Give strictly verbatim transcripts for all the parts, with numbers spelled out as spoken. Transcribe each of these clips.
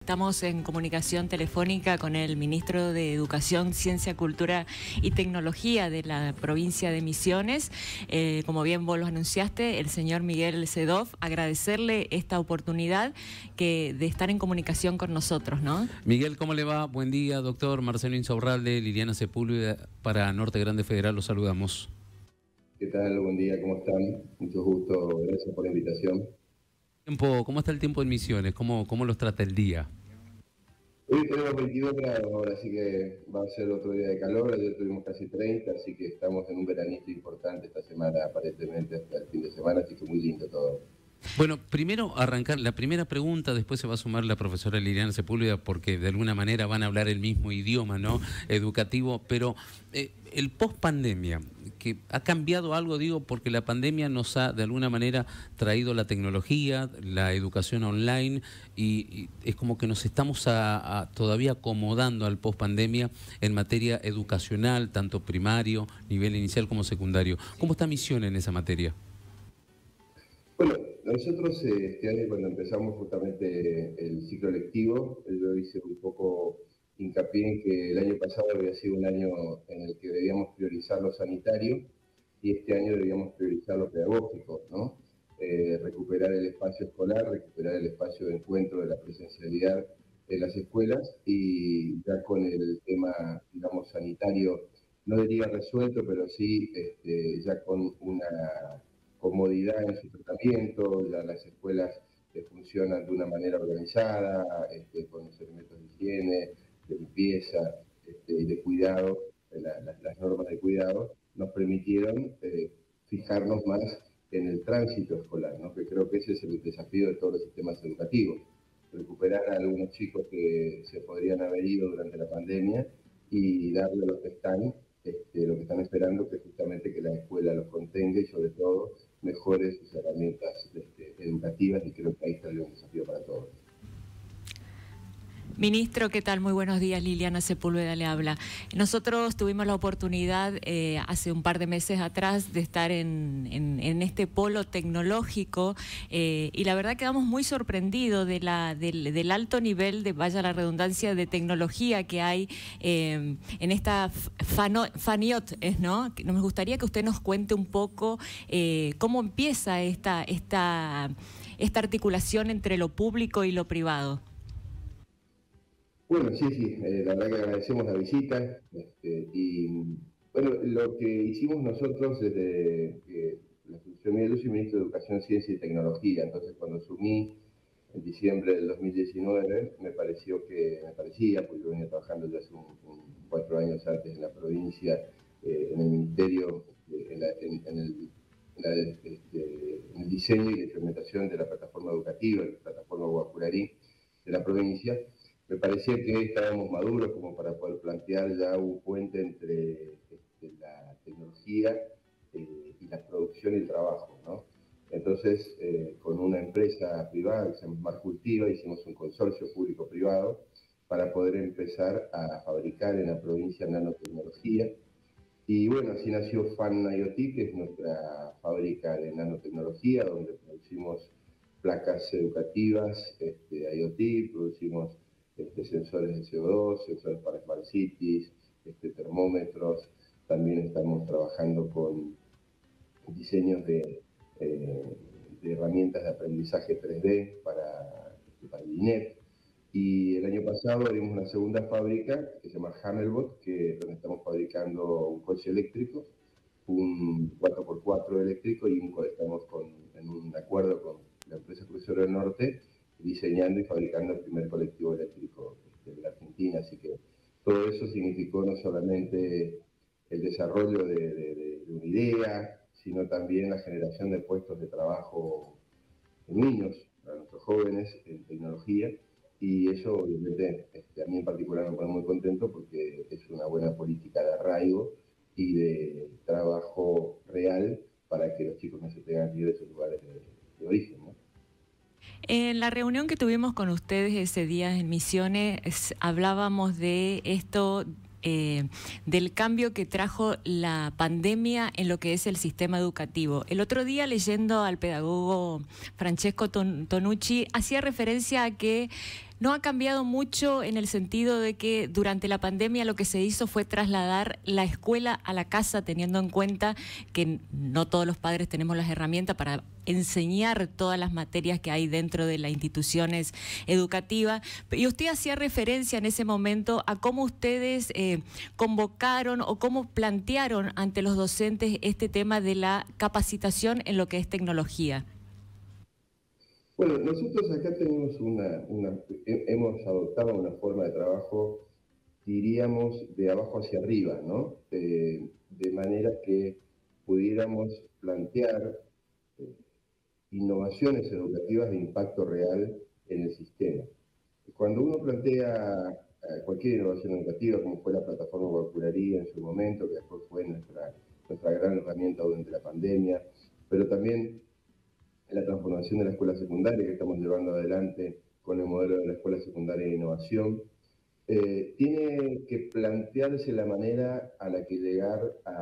Estamos en comunicación telefónica con el ministro de Educación, Ciencia, Cultura y Tecnología de la provincia de Misiones. Eh, como bien vos lo anunciaste, el señor Miguel Sedov, agradecerle esta oportunidad que, de estar en comunicación con nosotros, ¿no? Miguel, ¿cómo le va? Buen día, doctor Marcelo Insaurralde, Liliana Sepúlveda, para Norte Grande Federal, los saludamos. ¿Qué tal? Buen día, ¿cómo están? Mucho gusto, gracias por la invitación. ¿Cómo está el tiempo en Misiones? ¿Cómo, cómo los trata el día? Hoy tenemos veintidós grados ahora, así que va a ser otro día de calor. Ayer tuvimos casi treinta, así que estamos en un veranito importante esta semana, aparentemente hasta el fin de semana, así que muy lindo todo. Bueno, primero arrancar, la primera pregunta, después se va a sumar la profesora Liliana Sepúlveda, porque de alguna manera van a hablar el mismo idioma, ¿no? Educativo, pero eh, el post-pandemia, que ha cambiado algo, digo, porque la pandemia nos ha de alguna manera traído la tecnología, la educación online, y, y es como que nos estamos a, a todavía acomodando al post-pandemia en materia educacional, tanto primario, nivel inicial como secundario. ¿Cómo está Misiones en esa materia? Bueno, nosotros eh, este año cuando empezamos justamente el ciclo lectivo, yo hice un poco hincapié en que el año pasado había sido un año en el que debíamos priorizar lo sanitario y este año debíamos priorizar lo pedagógico, ¿no? Eh, recuperar el espacio escolar, recuperar el espacio de encuentro de la presencialidad en las escuelas y ya con el tema, digamos, sanitario, no diría resuelto, pero sí este, ya con una comodidad en su tratamiento, ya las escuelas eh, funcionan de una manera organizada, este, con los elementos de higiene, de limpieza este, y de cuidado, la, la, las normas de cuidado, nos permitieron eh, fijarnos más en el tránsito escolar, ¿no? Que creo que ese es el desafío de todos los sistemas educativos, recuperar a algunos chicos que se podrían haber ido durante la pandemia y darle a los que están Este, lo que están esperando, que justamente que la escuela los contenga y sobre todo mejore sus herramientas este, educativas, y creo que ahí está un desafío para todos. Ministro, ¿qué tal? Muy buenos días, Liliana Sepúlveda le habla. Nosotros tuvimos la oportunidad eh, hace un par de meses atrás de estar en, en, en este polo tecnológico eh, y la verdad quedamos muy sorprendidos de la, del, del alto nivel de, vaya la redundancia, de tecnología que hay eh, en esta fano, Faniot, ¿no? Nos gustaría que usted nos cuente un poco eh, cómo empieza esta, esta, esta articulación entre lo público y lo privado. Bueno, sí, sí, eh, la verdad que agradecemos la visita este, y bueno, lo que hicimos nosotros desde que la función mía, yo soy ministro de Educación, Ciencia y Tecnología, entonces cuando asumí en diciembre del dos mil diecinueve me pareció que, me parecía, porque yo venía trabajando ya hace un, un, cuatro años antes en la provincia, eh, en el ministerio, eh, en, la, en, en, el, en, la, este, en el diseño y la implementación de la plataforma educativa, la plataforma Guacurarí de la provincia. Me parecía que estábamos maduros como para poder plantear ya un puente entre este, la tecnología eh, y la producción y el trabajo, ¿no? Entonces, eh, con una empresa privada que se llama Smart Cultiva, hicimos un consorcio público-privado para poder empezar a fabricar en la provincia nanotecnología. Y bueno, así nació FanIoT, que es nuestra fábrica de nanotecnología, donde producimos placas educativas, este, IoT, producimos Este, sensores de C O dos, sensores para Smart Cities, este, termómetros. También estamos trabajando con diseños de, eh, de herramientas de aprendizaje tres D para, para el INEP. Y el año pasado abrimos una segunda fábrica que se llama Hammelbot, que, donde estamos fabricando un coche eléctrico, un cuatro por cuatro eléctrico, y un, estamos con, en un acuerdo con la empresa Crucero del Norte, diseñando y fabricando el primer colectivo eléctrico de la Argentina. Así que todo eso significó no solamente el desarrollo de, de, de una idea, sino también la generación de puestos de trabajo en niños, para nuestros jóvenes, en tecnología, y eso obviamente este, a mí en particular me pone muy contento porque es una buena política de arraigo y de trabajo real para que los chicos no se tengan que ir de sus lugares de, de origen, ¿no? En la reunión que tuvimos con ustedes ese día en Misiones, hablábamos de esto, eh, del cambio que trajo la pandemia en lo que es el sistema educativo. El otro día, leyendo al pedagogo Francesco Tonucci, hacía referencia a que no ha cambiado mucho en el sentido de que durante la pandemia lo que se hizo fue trasladar la escuela a la casa, teniendo en cuenta que no todos los padres tenemos las herramientas para enseñar todas las materias que hay dentro de las instituciones educativas. Y usted hacía referencia en ese momento a cómo ustedes eh, convocaron o cómo plantearon ante los docentes este tema de la capacitación en lo que es tecnología. Bueno, nosotros acá tenemos una, una hemos adoptado una forma de trabajo, diríamos, de abajo hacia arriba, ¿no? Eh, de manera que pudiéramos plantear eh, innovaciones educativas de impacto real en el sistema. Cuando uno plantea eh, cualquier innovación educativa, como fue la plataforma Guacurarí en su momento, que después fue nuestra, nuestra gran herramienta durante la pandemia, pero también la transformación de la escuela secundaria que estamos llevando adelante con el modelo de la escuela secundaria de innovación, eh, tiene que plantearse la manera a la que llegar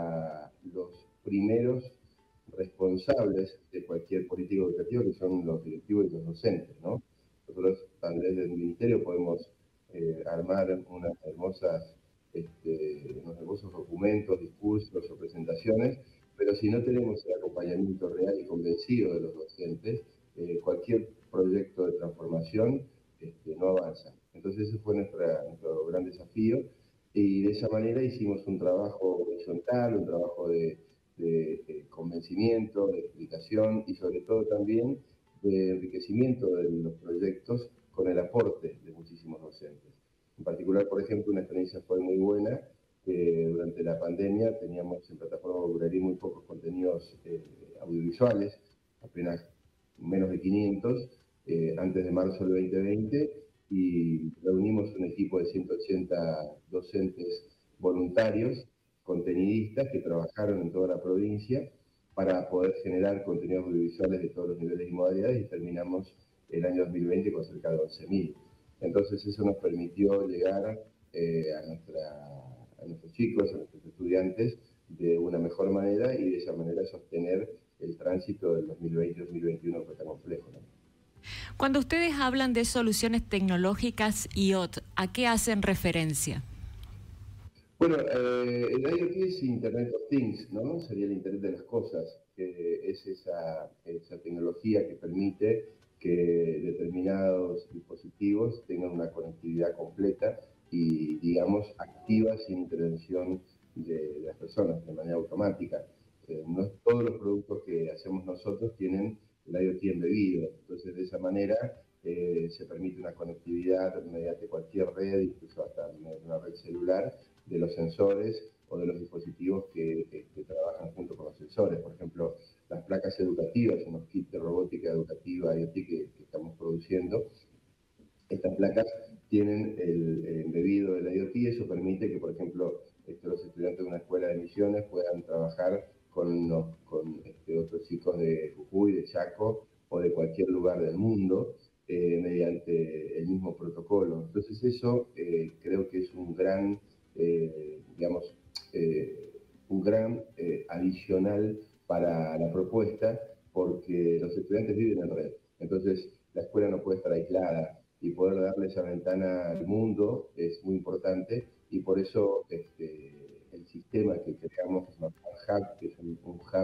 a los primeros responsables de cualquier política educativa, que son los directivos y los docentes, ¿no? Nosotros, desde el Ministerio, podemos eh, armar unas hermosas, este, unos hermosos documentos, discursos o presentaciones, pero si no tenemos el acompañamiento real y convencido de los docentes, eh, cualquier proyecto de transformación este, no avanza. Entonces ese fue nuestra, nuestro gran desafío, y de esa manera hicimos un trabajo horizontal, un trabajo de, de, de convencimiento, de explicación y sobre todo también de enriquecimiento de los proyectos con el aporte de muchísimos docentes. En particular, por ejemplo, una experiencia fue muy buena, que durante la pandemia teníamos en plataforma Guacurarí muy pocos contenidos eh, audiovisuales, apenas menos de quinientos, eh, antes de marzo del veinte veinte, y reunimos un equipo de ciento ochenta docentes voluntarios, contenidistas, que trabajaron en toda la provincia para poder generar contenidos audiovisuales de todos los niveles y modalidades, y terminamos el año dos mil veinte con cerca de once mil. Entonces eso nos permitió llegar eh, a, nuestra, a nuestros chicos, a nuestros estudiantes, de una mejor manera, y de esa manera sostener el tránsito del dos mil veinte dos mil veintiuno, que fue tan complejo, ¿no? Cuando ustedes hablan de soluciones tecnológicas I O T, ¿a qué hacen referencia? Bueno, eh, el IoT es Internet of Things, ¿no? Sería el Internet de las cosas, que es esa, esa tecnología que permite que determinados dispositivos tengan una conectividad completa y, digamos, activa sin intervención de, de las personas, de manera automática. Eh, no todos los productos que hacemos nosotros tienen el IoT embebido, entonces de esa manera eh, se permite una conectividad mediante cualquier red, incluso hasta mediante una red celular, de los sensores o de los dispositivos que, que, que trabajan junto con los sensores. Por ejemplo, las placas educativas, unos kits de robótica educativa IoT que, que estamos produciendo, estas placas tienen el, el embebido del IoT, y eso permite que, por ejemplo, este, los estudiantes de una escuela de Misiones puedan trabajar con, los, con este, otros chicos de Jujuy, de Chaco o de cualquier lugar del mundo, eh, mediante el mismo protocolo. Entonces eso eh, creo que es un gran, eh, digamos, eh, un gran eh, adicional para la propuesta, porque los estudiantes viven en red. Entonces la escuela no puede estar aislada, y poder darle esa ventana al mundo es muy importante, y por eso este, el sistema que creamos, que es un hub, que es un, un hub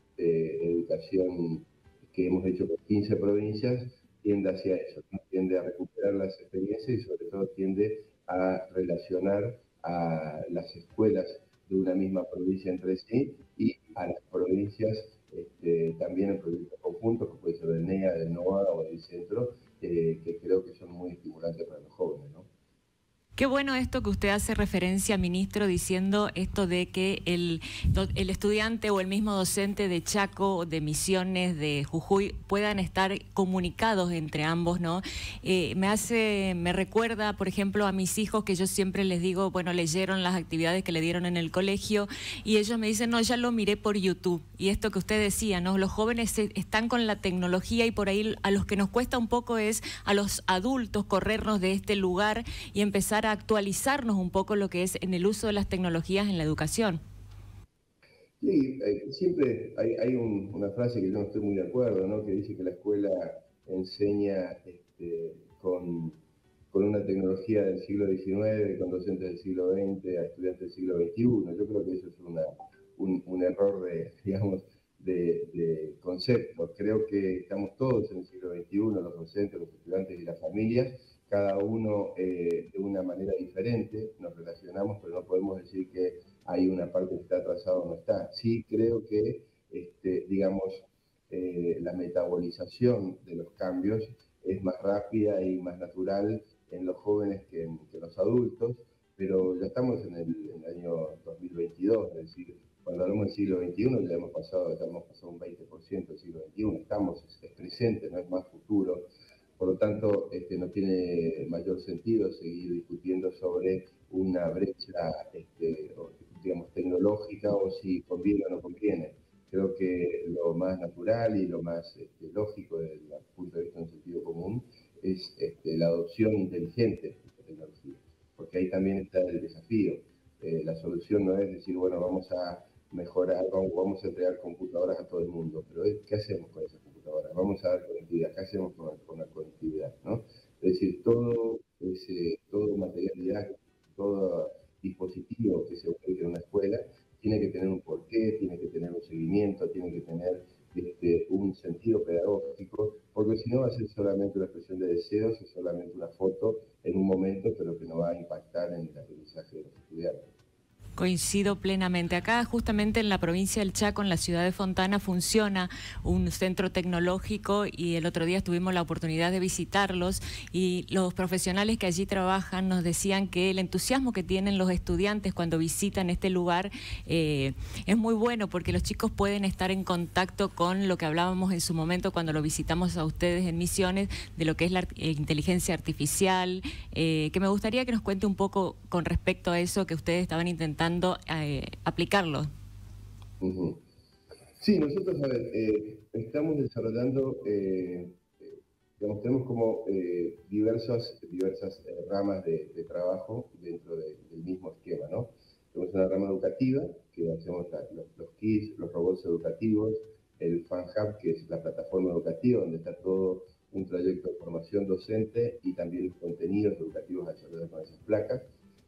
de educación que hemos hecho con quince provincias, tiende hacia eso, ¿no? Tiende a recuperar las experiencias y sobre todo tiende a relacionar a las escuelas de una misma provincia entre sí y a las provincias este, también en proyectos conjuntos, que puede ser del N E A, del NOA o del Centro, eh, que creo que son muy estimulantes para los jóvenes, ¿no? Qué bueno esto que usted hace referencia, ministro, diciendo esto de que el, el estudiante o el mismo docente de Chaco, de Misiones, de Jujuy, puedan estar comunicados entre ambos, ¿no? Eh, me hace, me recuerda, por ejemplo, a mis hijos, que yo siempre les digo, bueno, leyeron las actividades que le dieron en el colegio, y ellos me dicen, no, ya lo miré por YouTube. Y esto que usted decía, ¿no? Los jóvenes están con la tecnología, y por ahí a los que nos cuesta un poco es a los adultos corrernos de este lugar y empezar a actualizarnos un poco lo que es en el uso de las tecnologías en la educación. Sí, eh, siempre hay, hay un, una frase que yo no estoy muy de acuerdo, ¿no? Que dice que la escuela enseña este, con, con una tecnología del siglo diecinueve, con docentes del siglo veinte, a estudiantes del siglo veintiuno. Yo creo que eso es una, un, un error de, digamos, de, de concepto. Creo que estamos todos en el siglo veintiuno, los docentes, los estudiantes y las familias, cada uno eh, de una manera diferente, nos relacionamos, pero no podemos decir que hay una parte que está atrasada o no está. Sí creo que, este, digamos, eh, la metabolización de los cambios es más rápida y más natural en los jóvenes que en, que en los adultos, pero ya estamos en el, en el año dos mil veintidós, es decir, cuando hablamos del siglo veintiuno ya hemos pasado, ya hemos pasado un veinte por ciento del siglo veintiuno, estamos, es presente, no es más futuro. Por lo tanto, este, no tiene mayor sentido seguir discutiendo sobre una brecha, este, digamos, tecnológica o si conviene o no conviene. Creo que lo más natural y lo más este, lógico desde el punto de vista de un sentido común es este, la adopción inteligente de esta tecnología, porque ahí también está el desafío. Eh, la solución no es decir, bueno, vamos a mejorar, vamos, vamos a entregar computadoras a todo el mundo, pero ¿qué hacemos con esas computadoras? Vamos a dar conectividad, ¿qué hacemos con, con la conectividad? ¿No? Es decir, todo, ese, todo material didáctico, todo dispositivo que se ubique en una escuela, tiene que tener un porqué, tiene que tener un seguimiento, tiene que tener este, un sentido pedagógico, porque si no va a ser solamente una expresión de deseos, es solamente una foto en un momento, pero que no va a impactar en el aprendizaje de los estudiantes. Coincido plenamente. Acá justamente en la provincia del Chaco, en la ciudad de Fontana, funciona un centro tecnológico y el otro día tuvimos la oportunidad de visitarlos y los profesionales que allí trabajan nos decían que el entusiasmo que tienen los estudiantes cuando visitan este lugar eh, es muy bueno porque los chicos pueden estar en contacto con lo que hablábamos en su momento cuando lo visitamos a ustedes en Misiones, de lo que es la inteligencia artificial, eh, que me gustaría que nos cuente un poco con respecto a eso que ustedes estaban intentando Eh, aplicarlo. Uh-huh. Sí, nosotros, a ver, eh, estamos desarrollando, eh, eh, digamos, tenemos como eh, diversas, diversas eh, ramas de, de trabajo dentro de, del mismo esquema, ¿no? Tenemos una rama educativa, que hacemos la, los, los kits, los robots educativos, el FanHub, que es la plataforma educativa, donde está todo un trayecto de formación docente y también los contenidos educativos desarrollados con esas placas.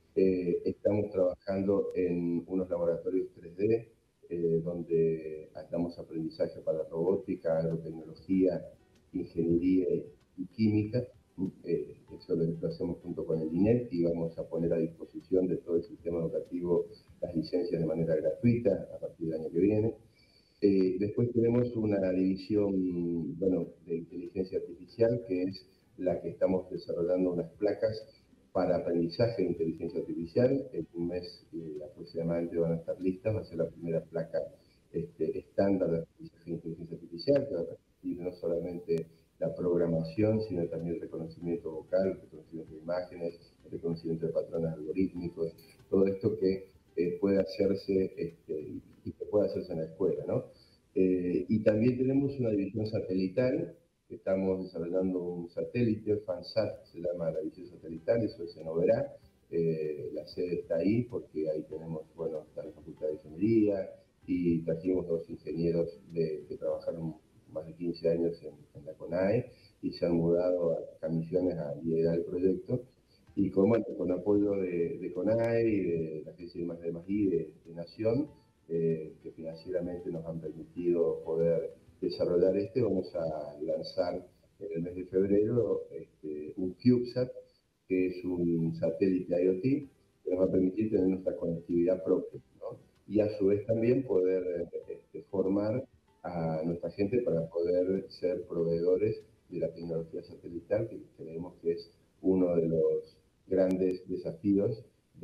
Eh, estamos trabajando en unos laboratorios tres D, eh, donde damos aprendizaje para robótica, agrotecnología, ingeniería y química. Eh, eso lo hacemos junto con el I N E T y vamos a poner a disposición de todo el sistema educativo las licencias de manera gratuita a partir del año que viene. Eh, después tenemos una división, bueno, de inteligencia artificial, que es la que estamos desarrollando unas placas para aprendizaje de inteligencia artificial. En un mes eh, aproximadamente van a estar listas, va a ser la primera placa este, estándar de aprendizaje de inteligencia artificial, que va a permitir no solamente la programación, sino también el reconocimiento vocal, el reconocimiento de imágenes, el reconocimiento de patrones algorítmicos, todo esto que eh, puede hacerse este, y que puede hacerse en la escuela, ¿no? Eh, y también tenemos una división satelital. Estamos desarrollando un satélite, FanSat se llama la visión satelital, eso es en Oberá. Eh, la sede está ahí porque ahí tenemos, bueno, está la Facultad de Ingeniería y trajimos dos ingenieros de, que trabajaron más de quince años en, en la CONAE y se han mudado a Misiones a liderar el proyecto. Y con, bueno, con apoyo de, de CONAE y de la Agencia de I más D, de, de Nación, eh, que financieramente nos han permitido poder desarrollar este, vamos a lanzar en el mes de febrero este, un CubeSat, que es un satélite IoT, que nos va a permitir tener nuestra conectividad propia, ¿no? Y a su vez también poder este, formar a nuestra gente para poder ser proveedores de la tecnología satelital, que creemos que es uno de los grandes desafíos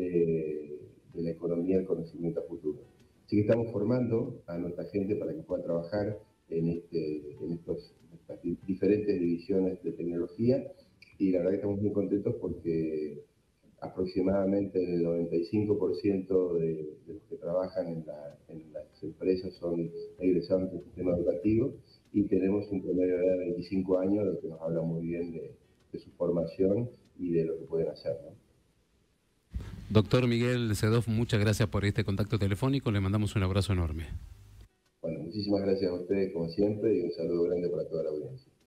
de, de la economía del conocimiento a futuro. Así que estamos formando a nuestra gente para que pueda trabajar en, este, en estos, estas diferentes divisiones de tecnología, y la verdad que estamos muy contentos porque aproximadamente el noventa y cinco por ciento de, de los que trabajan en, la, en las empresas son egresados del sistema educativo y tenemos un promedio de edad de veinticinco años, lo que nos habla muy bien de, de su formación y de lo que pueden hacer, ¿no? Doctor Miguel Sedov, muchas gracias por este contacto telefónico, le mandamos un abrazo enorme. Bueno, muchísimas gracias a ustedes como siempre y un saludo grande para toda la audiencia.